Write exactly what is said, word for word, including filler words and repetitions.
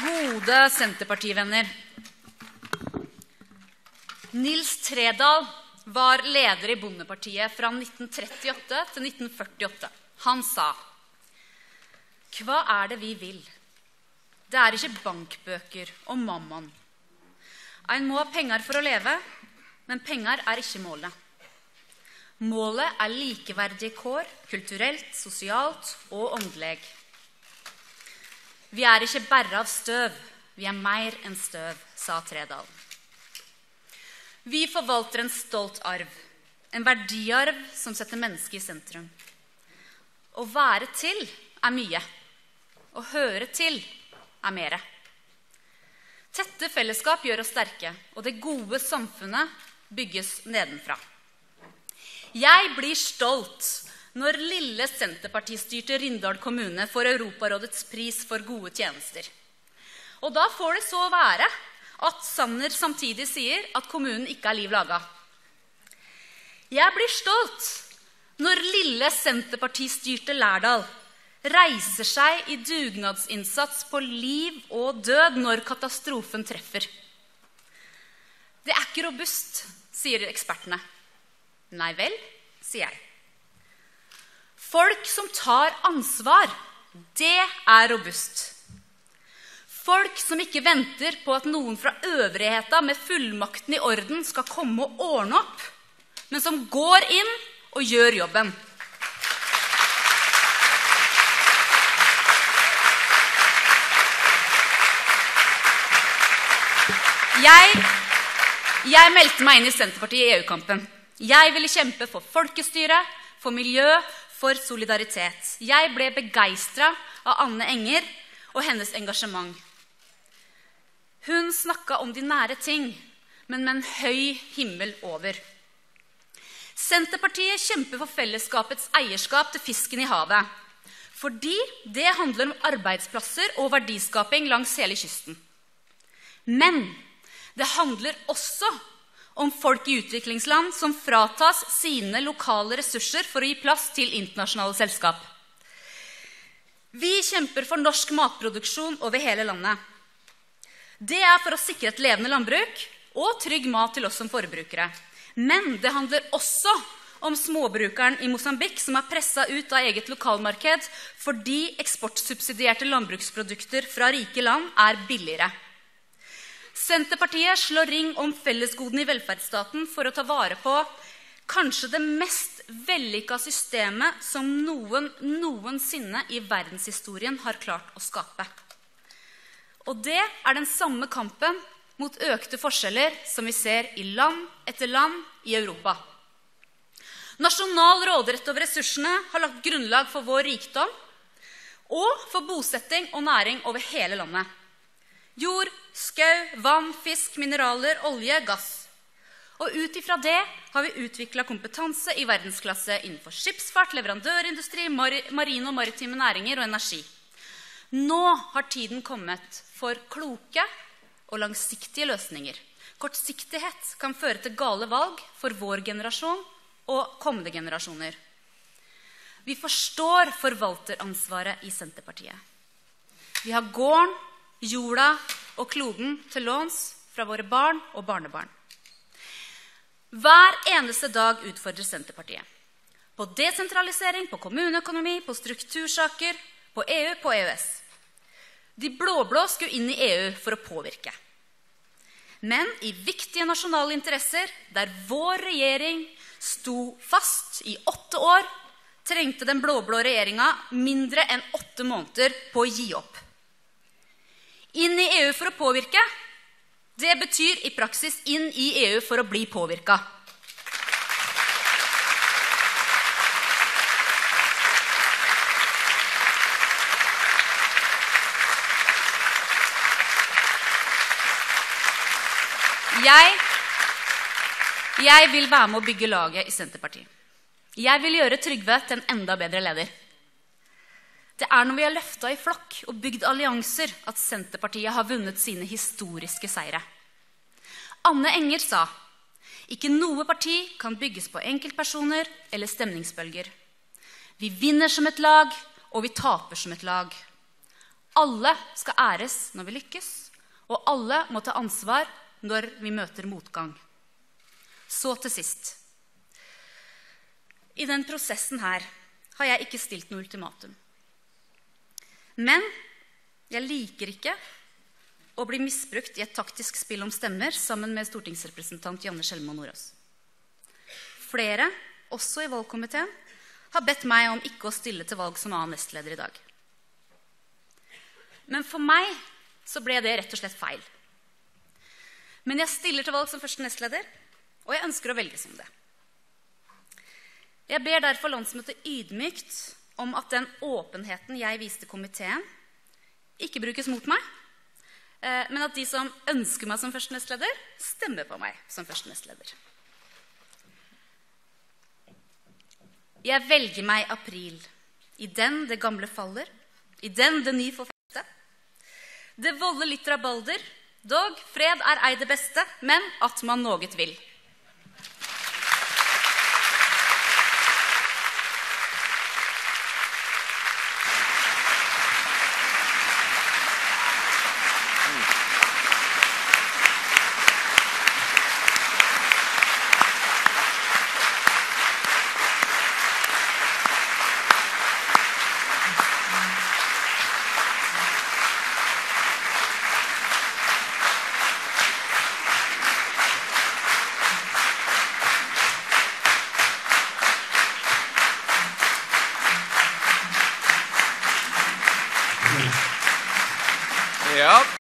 Gode Senterpartivenner. Nils Tredal var leder i Bondepartiet fra nitten trettiåtte til nitten førtiåtte. Han sa: «Hva er det vi vil? Det er ikke bankbøker og mammon. En må ha penger for å leve, men penger er ikke målet. Målet er likeverdige kår, kulturelt, sosialt og åndelig. Vi er ikke bare av støv, vi er mer enn støv», sa Tredal. Vi forvalter en stolt arv, en verdiarv som setter mennesket i sentrum. Å være til er mye, å høre til er mere. Tette fellesskap gjør oss sterke, og det gode samfunnet bygges nedenfra. Jeg blir stolt når lille Senterpartistyrte Rindal kommune får Europarådets pris for gode tjenester. Og da får det så være at Sanner samtidig sier at kommunen ikke er liv laga. Jeg blir stolt når lille Senterpartistyrte Lærdal reiser seg i dugnadsinnsats på liv og død når katastrofen treffer. Det er ikke robust, sier ekspertene. Nei vel, sier jeg. Folk som tar ansvar, det er robust. Folk som ikke venter på at noen fra øvrigheten med fullmakten i orden skal komme og ordne opp, men som går inn og gjør jobben. Jeg, jeg meldte meg inn i Senterpartiet i E U-kampen. Jeg ville kjempe for folkestyre, for miljø, for solidaritet. Jeg ble begeistret av Anne Enger og hennes engasjement. Hun snakket om de nære ting, men med en høy himmel over. Senterpartiet kjemper for fellesskapets eierskap til fisken i havet, fordi det handler om arbeidsplasser og verdiskaping langs hele kysten. Men det handler også om folk i utviklingsland som fratas sine lokale ressurser for å gi plass til internasjonale selskap. Vi kjemper for norsk matproduksjon over hele landet. Det er for å sikre et levende landbruk og trygg mat til oss som forbrukere. Men det handler også om småbrukeren i Mosambik som er presset ut av eget lokalmarked fordi eksportsubsidierte landbruksprodukter fra rike land er billigere. Senterpartiet slår ring om fellesgoden i velferdsstaten for å ta vare på kanskje det mest vellykka systemet som noen noensinne i verdenshistorien har klart å skape. Og det er den samme kampen mot økte forskjeller som vi ser i land etter land i Europa. Nasjonal råderett over ressursene har lagt grunnlag for vår rikdom og for bosetting og næring over hele landet. Jord, skau, vann, fisk, mineraler, olje, gass. Og ut ifra det har vi utviklet kompetanse i verdensklasse innenfor skipsfart, leverandørindustri, mar- marine og maritime næringer og energi. Nå har tiden kommet for kloke og langsiktige løsninger. Kortsiktighet kan føre til gale valg for vår generasjon og kommende generasjoner. Vi forstår forvalteransvaret i Senterpartiet. Vi har gården, jorda og kloden til låns fra våre barn og barnebarn. Hver eneste dag utfordrer Senterpartiet. På desentralisering, på kommuneøkonomi, på struktursaker, på E U, på E U S. De blå-blå skulle inn i E U for å påvirke. Men i viktige nasjonale interesser, der vår regjering sto fast i åtte år, trengte den blå-blå regjeringen mindre enn åtte måneder på å gi opp. Inn i E U for å påvirke, det betyr i praksis inn i E U for å bli påvirket. Jeg, jeg vil være med å bygge laget i Senterpartiet. Jeg vil gjøre Trygve til en enda bedre leder. Det er når vi har løftet i flokk og bygd allianser at Senterpartiet har vunnet sine historiske seire. Anne Enger sa, ikke noe parti kan bygges på enkeltpersoner eller stemningsbølger. Vi vinner som et lag, og vi taper som et lag. Alle skal æres når vi lykkes, og alle må ta ansvar når vi møter motgang. Så til sist. I den prosessen her har jeg ikke stilt noe ultimatum. Men jeg liker ikke å bli misbrukt i et taktisk spill om stemmer sammen med stortingsrepresentant Janne Sjelmo Nordås. Flere, også i valgkomiteen, har bedt meg om ikke å stille til valg som annen nestleder i dag. Men for meg så ble det rett og slett feil. Men jeg stiller til valg som første nestleder, og jeg ønsker å velge som det. Jeg ber derfor landsmøtet ydmykt om at den åpenheten jeg viste komiteen, ikke brukes mot meg, men at de som ønsker meg som første nestleder, stemmer på meg som første nestleder. Jeg velger meg april. I den det gamle faller, i den det ny får feste. Det volder litt rabalder, dog fred er ei det beste, men at man noget vil.